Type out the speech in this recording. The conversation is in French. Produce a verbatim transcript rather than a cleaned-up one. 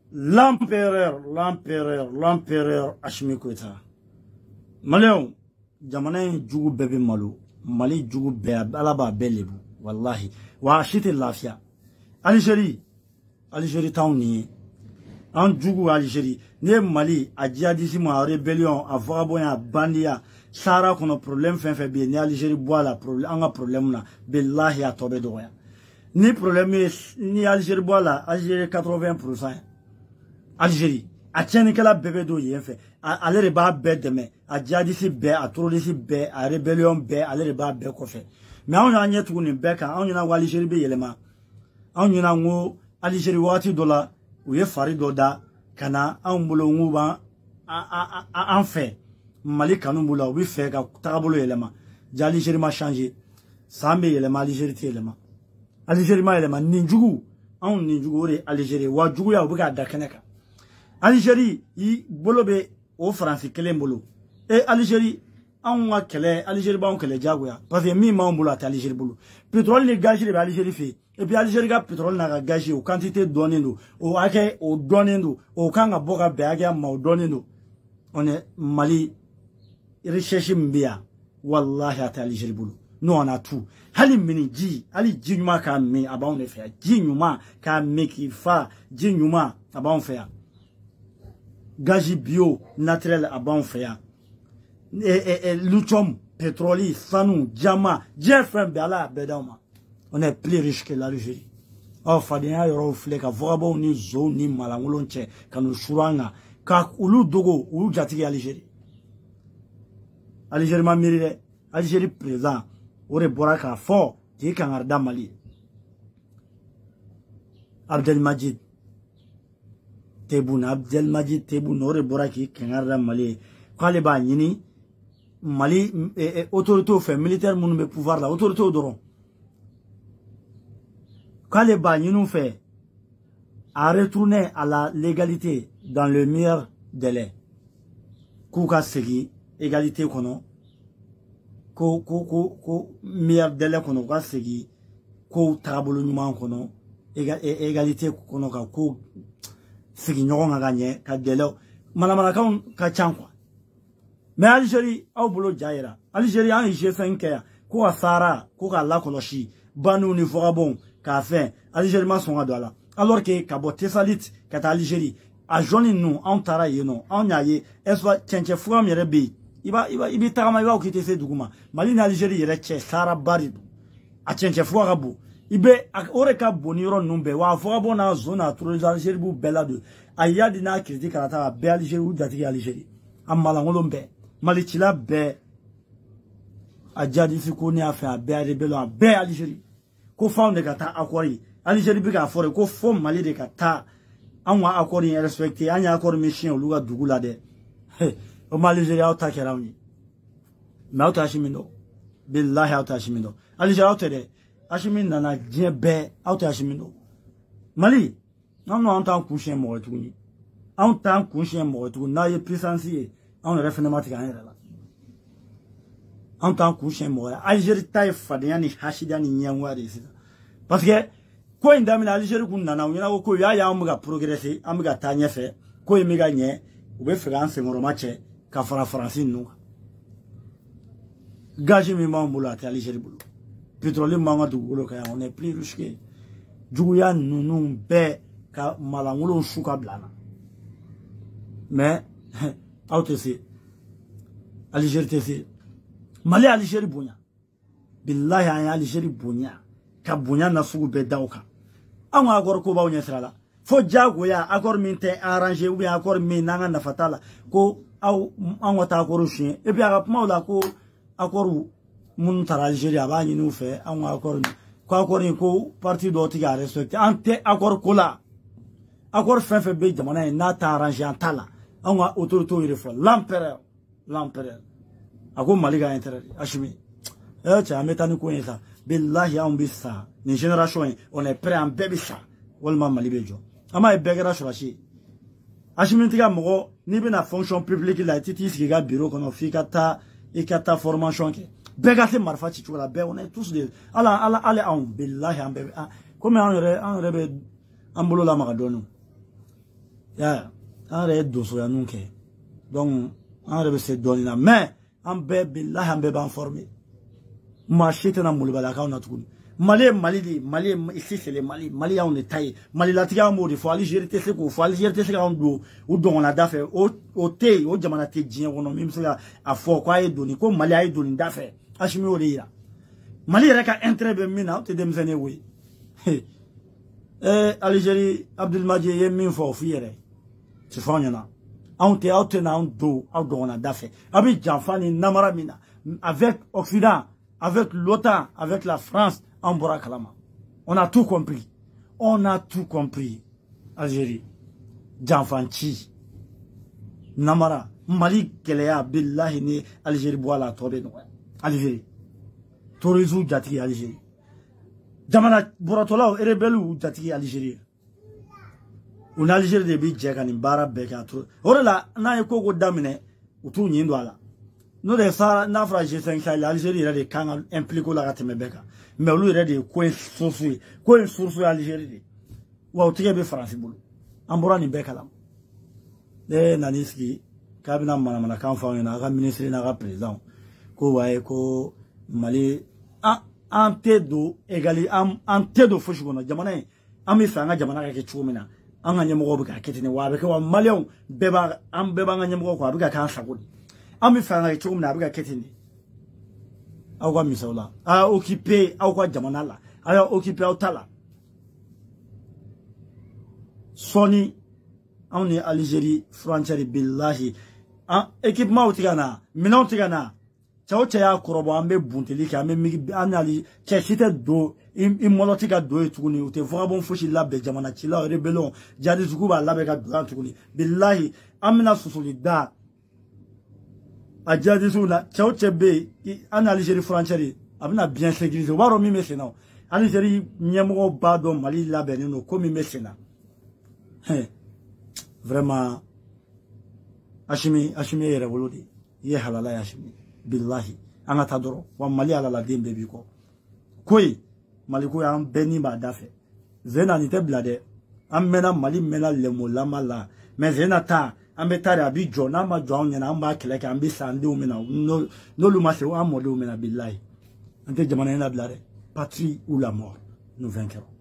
l'empereur, l'empereur, l'empereur Assimi Goïta. Maléon, Jamanain Djougou bébé malo, Mali Djougou bébé, Alaba Belebu, Wallahi, wa achete lafia. Algérie, Algérie taouni, en Djougou Algérie, ne Mali, a djihadisme, a rébellion, a vagabond, a bandia, Sara qu'on a problème fin fait bien, ni Algérie boit la problème, on a problème là, Bellahi a tombé de rien. Ni problème, ni Algérie boit là, Algérie quatre-vingts pour cent. Algérie, a tienne que la bébé d'eau y est fait. Allez les bas bête demain. A djihadisi bé, a terroriste bé, a rébellion bé, allez les bas bé qu'on fait. Mais on a un tout une bec, on a Algérie bé élément. On a un Algérie wati dola, ou y est fari doda, kana, on boulot mouba, en fait. Mali kanumboula, oui fait, ka tabolo élément. Algérie m'a changé. Sambe élément, Algérie élément. Algérie m'a élément, ninjou, on ninjou, Algérie, wa djou ya ouga dakaneka. Algérie, yi bolobe au France kelen bolo. Et Algérie, on a kele, Algérie ba on kele jagoya. Parce que mi ma on bolo à Algérie bolo. Pétrole les gaz les Algérie fait. Et puis Algérie ga pétrole na gaz au quantité donné nous, au ake au donné nous, au kanga boga beaga ma au donné nous. On est Mali recherche mbia. Wallahi à Algérie bolo. Nous on a tout. Hali mini ji, ali ji nyuma ka mi aba on fait. Ji nyuma ka mi ki fa, ji nyuma aba on fait. Gazi bio, naturel à bon faire. Et l'outom, pétrole, sanou, diamant, Jeffrey Bella, Bedama. On est plus riche que l'Algérie. Oh, Fadina, yoro flek, a voabo ni zo ni malanglonche, kanu suranga, kak ulu dogo, ulu jatigi Algérie. Algérie m'a miré, Algérie présent, ore boraka fort, qui est Arda Mali. Abdelmajid. Teboun Abdelmajid Teboun ore boraki kengarda Mali kwale ba nyini Mali autorité fait militaire moun be pouvoir la autorité doron kwale ba nyinu fait à retourner à la légalité dans le meilleur délai kuka segi égalité kono ko ko ko ko meilleur délai kono ka segi ko tabulu nyuma kono égalité kono ka ko sigi ñogon a gagné ka delo malamala kan ka chan quoi mais Algérie au bolo jaira Algérie en G cinq ko asara ko ka la koloshi banu ni vagabond ka fin Algérie ma son adola alors que ka boté salit ka ta Algérie a joni nous en tara yeno en yaye eswa chenche fuam yere bi iba iba ibi tagama iba okite se duguma mali na Algérie yere che sara bari a chenche fuara bu ibe ore ka boniro numbe wa vagabond na zona trop Algérie bu belade ayadi na critique karata be Algérie ou dati Algérie amala ngolombe malichila be ajadi fiko ni afa be rebellion be Algérie ko faunde kata akori Algérie bi ka fore ko fo Mali de kata anwa akori respecté anya akori mission luga dugula de o Algérie auta kerawni ma auta shimindo billahi auta shimindo Algérie auta de Assimi nana dien be auta Assimindo Mali non non entend coucher mo tuni entend coucher mo tuni na ye puissance on referendum tika là entend coucher mo Algérie tay fadya ni hashida ni nyangwa desi parce que ko indamina Algérie kun nana nyina ko ya ya amuga progresser amuga tanya fe ko emiga nye ube France ngoro matche ka fara France nu gaji mi mambulo ati Algérie bulu pétrole manga dugulo kaya on est plus riche que Djouya nous be ka malangulo shuka blana mais autesi Algérie tesi Mali Algérie bunya billahi an Algérie bunya ka bunya na sugu be dawka an agor ko bawnya sirala fo jago ya agor min te arranger ou bien agor min nanga na fatala ko aw an wata agor chien et puis aga pmaula ko agor mun tara Algérie aba ni nou fait an accord ko accord ko parti do tiga respecté ante accord ko la accord fin fait be jamana na ta arranger en tala an autorité ire fo l'empereur l'empereur ako maliga intérêt Assimi eh cha metani ko yesa billahi am bisa ni génération on est prêt en bébé ça walma malibejo ama e begara shwashi Assimi tiga mo ni bina fonction publique la titi ki ga bureau kono fikata e kata formation ke Begate marfati tu la be on est tous des ala ala ala on billahi am be comme on aurait on aurait ambolo la maradonu ya an yɛrɛ donsoya nun kɛ donc an yɛrɛ bɛ se dɔɔnin na mais an bɛɛ bilahi an bɛɛ b'an former maa si tɛna molibalakaw na tuguni Mali ye Mali de Mali ici c'est le Mali Mali y'anw de ta ye Malilatigi an b'o de fɔ Algérie tɛ se k'o fɔ Algérie tɛ se k'anw don u dɔngɔnna da fɛ o o tɛ yen o jamana tɛ diɲɛ kɔnɔ min bɛ se ka a fɔ k'a ye doni ko Mali a ye doni da fɛ Asimi y'o de yira Mali yɛrɛ ka intérêt bɛ min na o tɛ denmisɛnnin ye o ye ɛɛ Algérie Abdelmadjid ye min fɔ o f'i yɛrɛ ti fɔ an ɲɛna anw tɛ aw tɛ n'anw don aw dɔngɔnna da fɛ a bɛ janfa ni namara min na avec Occident avec l'OTAN avec la France on bora kalama. On a tout compris. On a tout compris. Algérie. Janfanchi. Namara. Mali Kelea Billahi ni Algérie boit la tobe no. Algérie. Torizu jatigi Algérie. Jamana boratola o erebelu jatigi Algérie. Un Algérie de bi jeka ni bara beka to. Orela na eko go damine utu nyindo ala. No de sa na fra G cinq Algérie ira de kan impliquer la gateme beka. Mais lui il est coin source coin source Algérie wa o tige be France bulu ambora ni bekalam de naniski kabina mana mana kan fa na ga ministre na ga président ko waye ko Mali a antedo egali am antedo foshi bona jamana ami fa nga jamana ka ke chumina anga nyemo go ka ketene wa be ko Malion beba am beba nga nyemo ko abuga kan sagodi ami fa nga ke chumina abuga ketene Awa misaula a occupé awa jamana la aya occupé autala Sony on est Algérie frontière billahi ah équipement utigana mina utigana chao cha ya kurobo ambe bunteli ka ambe mi anali che site do im molotika do etuguni ute voka bon fushi labe jamana chila rebellion jadi zukuba labe ka do tuguni billahi amina susulida Adjadi souna, tchao tchebe, en Algérie frontière, abina bien sécurisé. Waro mi mesena. Algérie nyemo bado Mali la benino komi mesena. Vraiment, Ashimi, Ashimi yere wolodi. Ye halala Ashimi. Billahi. Anga tadoro. Wa Mali alala dembe biko. Koi, Mali ko ya beni ba dafe. Zena nite blade. Amena Mali mena lemo lama la. Mais zena ta. Ambe tare abi jo na ma jo nya na amba kele ka ambi sande o mena no no luma se o amode o mena billahi ante jamana na blare patrie ou la mort nous vaincrons.